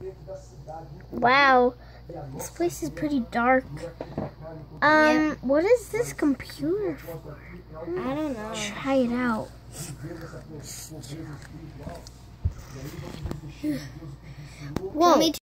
Wow, this place is pretty dark. What is this computer for? I don't know. Try it out. Whoa.